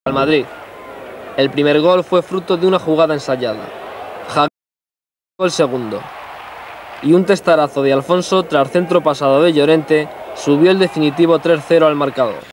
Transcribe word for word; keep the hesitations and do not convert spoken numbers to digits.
al Madrid. El primer gol fue fruto de una jugada ensayada. Jacob el segundo. Y un testarazo de Alfonso tras centro pasado de Llorente subió el definitivo tres cero al marcador.